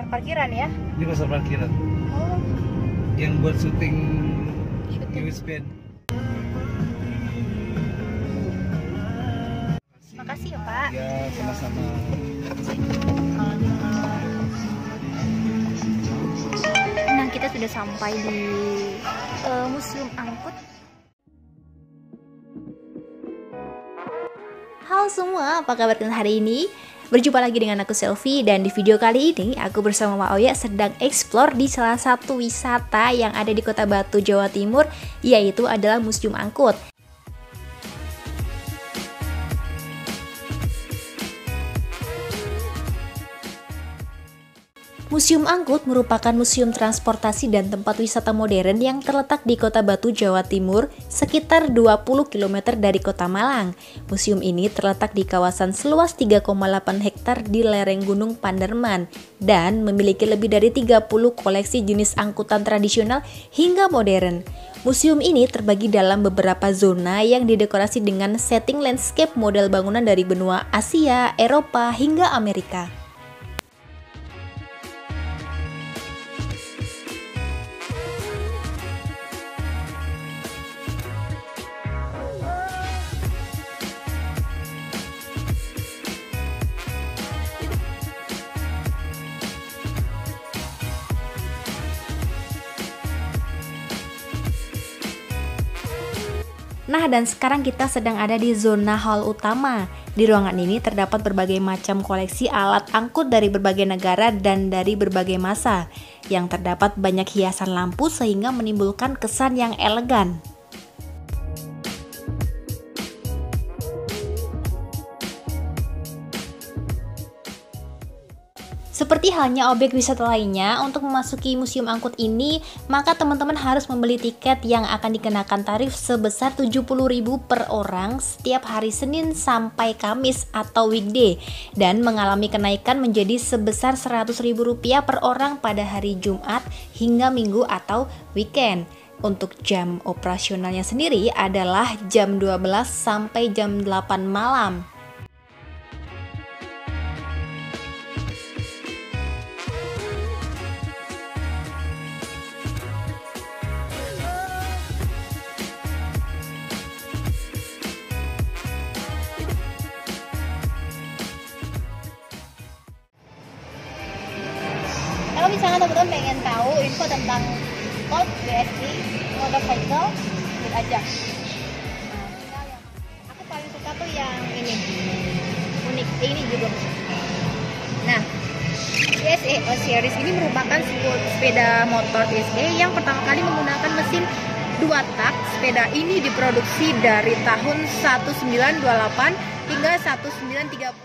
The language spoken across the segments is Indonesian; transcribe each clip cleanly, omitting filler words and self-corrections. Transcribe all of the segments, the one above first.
parkiran ya? Ini pasar parkiran. Oh. Yang buat syuting US Band. Makasih ya Pak. Ya, sama-sama. Nah, kita sudah sampai di Museum Angkut. Halo semua, apa kabar kalian hari ini? Berjumpa lagi dengan aku Selfie, dan di video kali ini aku bersama Mak Oya sedang explore di salah satu wisata yang ada di Kota Batu, Jawa Timur, yaitu adalah Museum Angkut. Museum Angkut merupakan museum transportasi dan tempat wisata modern yang terletak di Kota Batu, Jawa Timur, sekitar 20 km dari Kota Malang. Museum ini terletak di kawasan seluas 3,8 hektar di lereng Gunung Panderman dan memiliki lebih dari 30 koleksi jenis angkutan tradisional hingga modern. Museum ini terbagi dalam beberapa zona yang didekorasi dengan setting landscape model bangunan dari benua Asia, Eropa, hingga Amerika. Nah, dan sekarang kita sedang ada di zona hall utama. Di ruangan ini terdapat berbagai macam koleksi alat angkut dari berbagai negara dan dari berbagai masa, yang terdapat banyak hiasan lampu sehingga menimbulkan kesan yang elegan. Seperti halnya objek wisata lainnya, untuk memasuki Museum Angkut ini, maka teman-teman harus membeli tiket yang akan dikenakan tarif sebesar 70.000 per orang setiap hari Senin sampai Kamis atau weekday, dan mengalami kenaikan menjadi sebesar Rp100.000 per orang pada hari Jumat hingga Minggu atau weekend. Untuk jam operasionalnya sendiri adalah jam 12 sampai jam 8 malam. Kalau misalnya teman-teman pengen tahu info tentang Golf BSI motorcycle, lihat aja. Nah, aku paling suka tuh yang ini, unik, ini juga. Nah, BSE series ini merupakan sepeda motor BSE yang pertama kali menggunakan mesin 2 tak. Sepeda ini diproduksi dari tahun 1928 hingga 1930.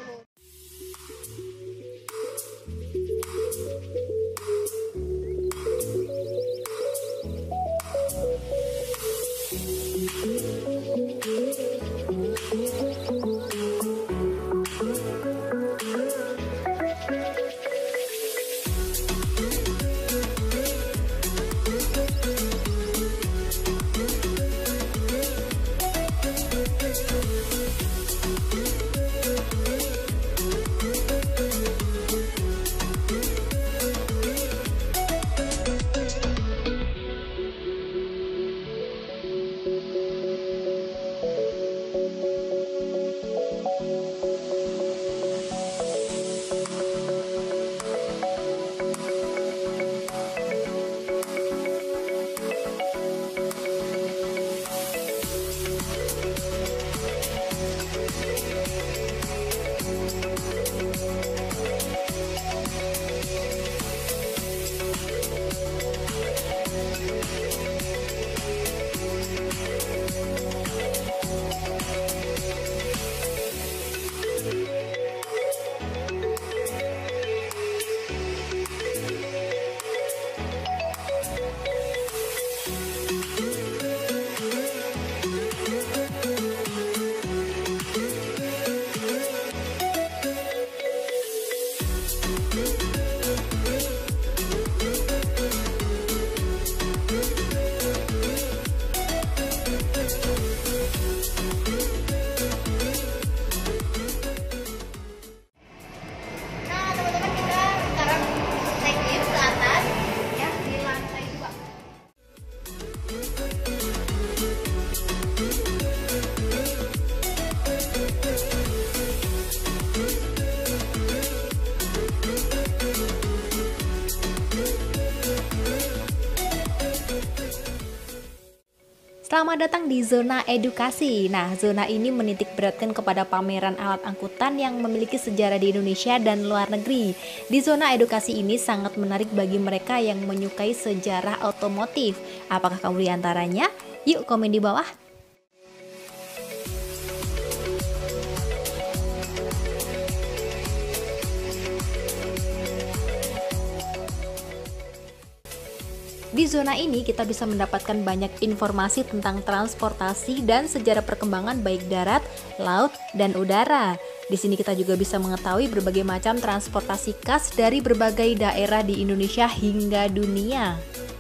Selamat datang di zona edukasi. Nah, zona ini menitik beratkan kepada pameran alat angkutan yang memiliki sejarah di Indonesia dan luar negeri. Di zona edukasi ini sangat menarik bagi mereka yang menyukai sejarah otomotif. Apakah kamu di antaranya? Yuk komen di bawah. Di zona ini kita bisa mendapatkan banyak informasi tentang transportasi dan sejarah perkembangan baik darat, laut, dan udara. Di sini kita juga bisa mengetahui berbagai macam transportasi khas dari berbagai daerah di Indonesia hingga dunia.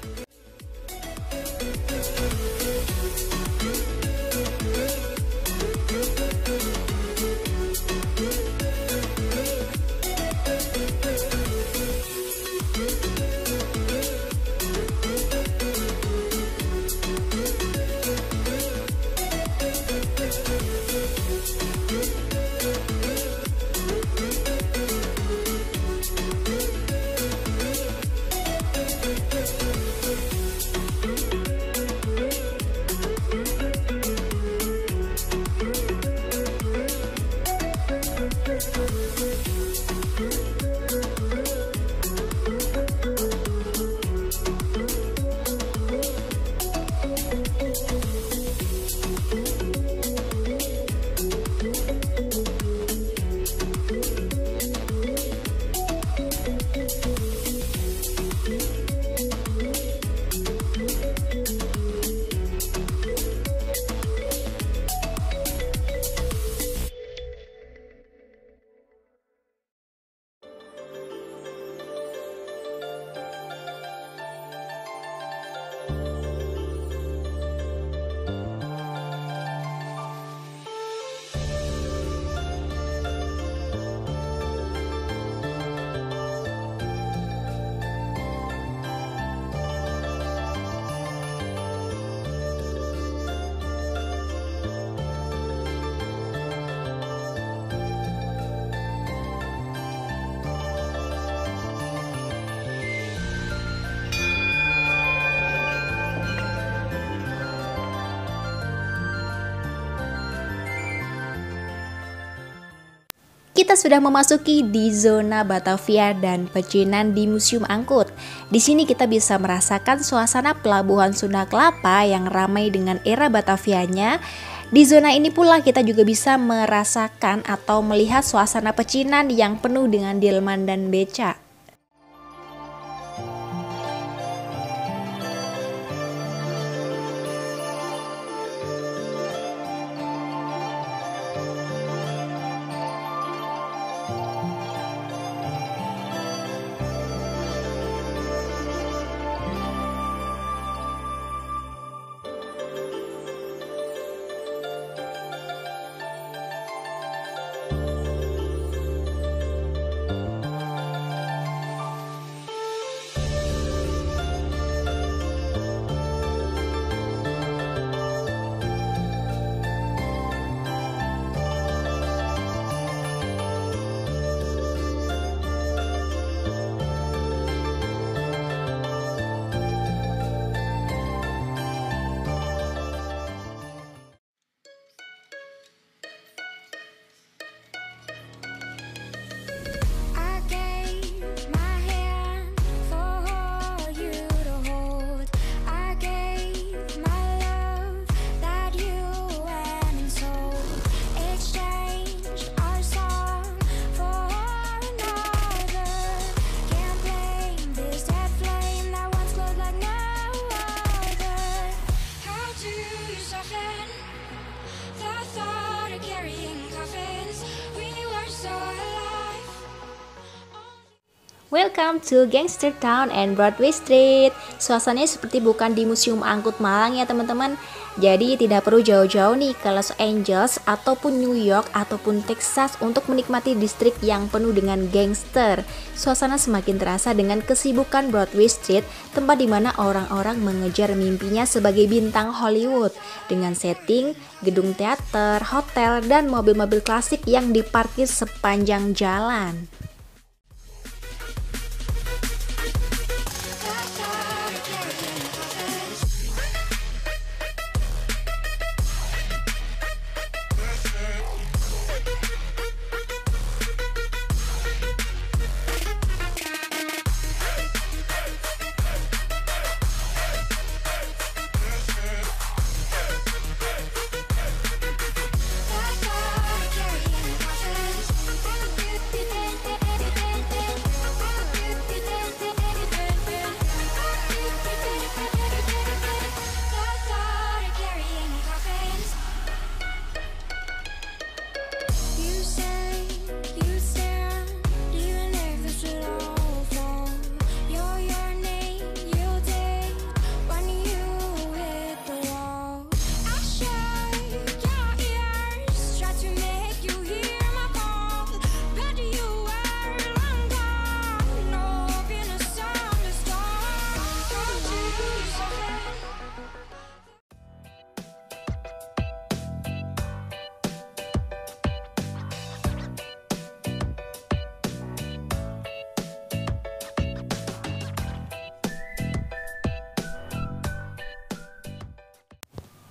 Kita sudah memasuki di zona Batavia dan Pecinan di Museum Angkut. Di sini kita bisa merasakan suasana pelabuhan Sunda Kelapa yang ramai dengan era Batavianya. Di zona ini pula kita juga bisa merasakan atau melihat suasana pecinan yang penuh dengan delman dan beca. Welcome to Gangster Town and Broadway Street. Suasananya seperti bukan di Museum Angkut Malang ya teman-teman. Jadi tidak perlu jauh-jauh nih ke Los Angeles ataupun New York ataupun Texas untuk menikmati distrik yang penuh dengan gangster. Suasana semakin terasa dengan kesibukan Broadway Street, tempat di mana orang-orang mengejar mimpinya sebagai bintang Hollywood dengan setting gedung teater, hotel, dan mobil-mobil klasik yang diparkir sepanjang jalan.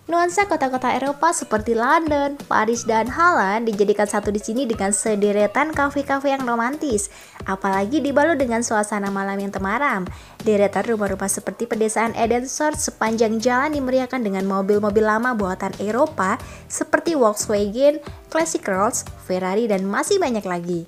Nuansa kota-kota Eropa seperti London, Paris, dan Holland dijadikan satu di sini dengan sederetan kafe-kafe yang romantis, apalagi dibalut dengan suasana malam yang temaram. Deretan rumah-rumah seperti pedesaan Eden Shores sepanjang jalan dimeriahkan dengan mobil-mobil lama buatan Eropa seperti Volkswagen, Classic Rolls, Ferrari, dan masih banyak lagi.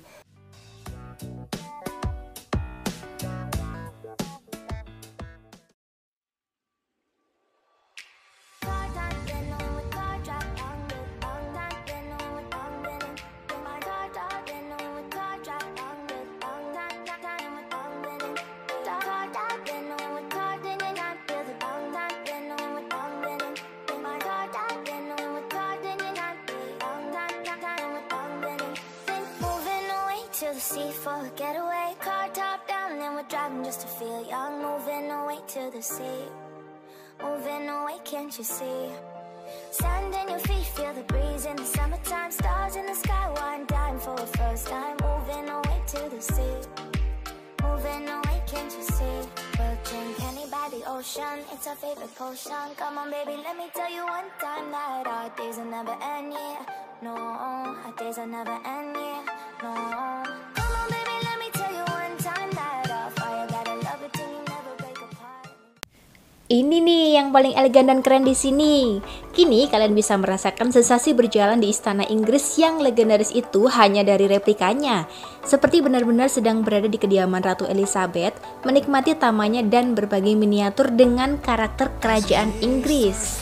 To the sea for a getaway, car top down and we're driving just to feel young. Moving away to the sea, moving away, can't you see? Sand in your feet, feel the breeze in the summertime. Stars in the sky, one dime for a first time. Moving away to the sea, moving away, can't you see? We'll drink honey by the ocean, it's our favorite potion. Come on baby, let me tell you one time that our days will never end, yeah. No, our days will never end, yeah. No. Come on baby, let me tell you one time that our fire got a love it till you never break apart. Ini nih yang paling elegan dan keren di sini. Kini kalian bisa merasakan sensasi berjalan di istana Inggris yang legendaris itu hanya dari replikanya. Seperti benar-benar sedang berada di kediaman Ratu Elizabeth, menikmati tamannya dan berbagai miniatur dengan karakter kerajaan Inggris.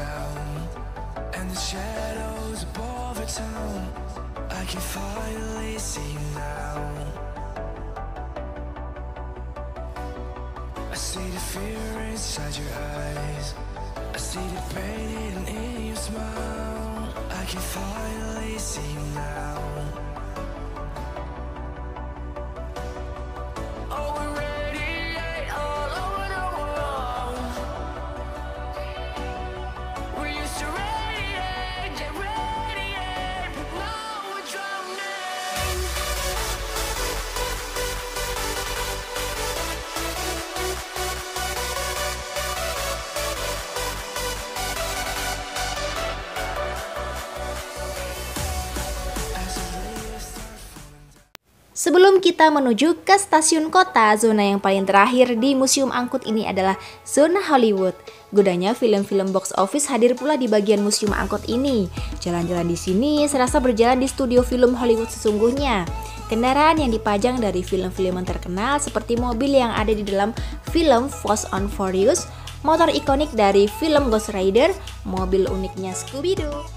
I see the fear inside your eyes, I see the pain in your smile. I can finally see you now. Oh, we radiate all over the world. We used to radiate, yeah, radiate, but now we're drowning. Sebelum kita menuju ke stasiun kota, zona yang paling terakhir di Museum Angkut ini adalah zona Hollywood. Godanya film-film box office hadir pula di bagian Museum Angkut ini. Jalan-jalan di sini serasa berjalan di studio film Hollywood sesungguhnya. Kendaraan yang dipajang dari film-film yang terkenal seperti mobil yang ada di dalam film Fast and Furious, motor ikonik dari film Ghost Rider, mobil uniknya Scooby-Doo.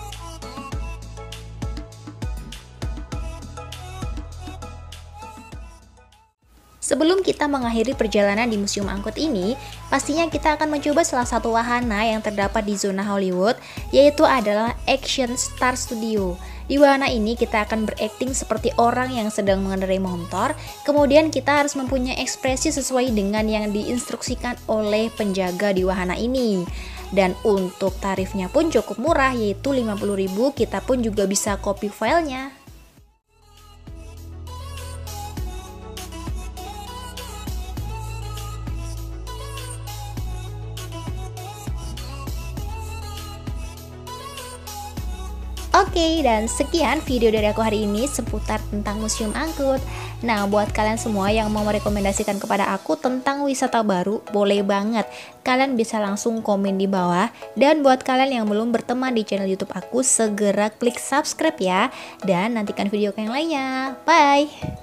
Sebelum kita mengakhiri perjalanan di Museum Angkut ini, pastinya kita akan mencoba salah satu wahana yang terdapat di zona Hollywood, yaitu adalah Action Star Studio. Di wahana ini kita akan berakting seperti orang yang sedang mengendarai motor, kemudian kita harus mempunyai ekspresi sesuai dengan yang diinstruksikan oleh penjaga di wahana ini. Dan untuk tarifnya pun cukup murah, yaitu 50.000, kita pun juga bisa copy filenya. Oke, dan sekian video dari aku hari ini seputar tentang Museum Angkut. Nah, buat kalian semua yang mau merekomendasikan kepada aku tentang wisata baru, boleh banget. Kalian bisa langsung komen di bawah. Dan buat kalian yang belum berteman di channel YouTube aku, segera klik subscribe ya. Dan nantikan video yang lainnya. Bye!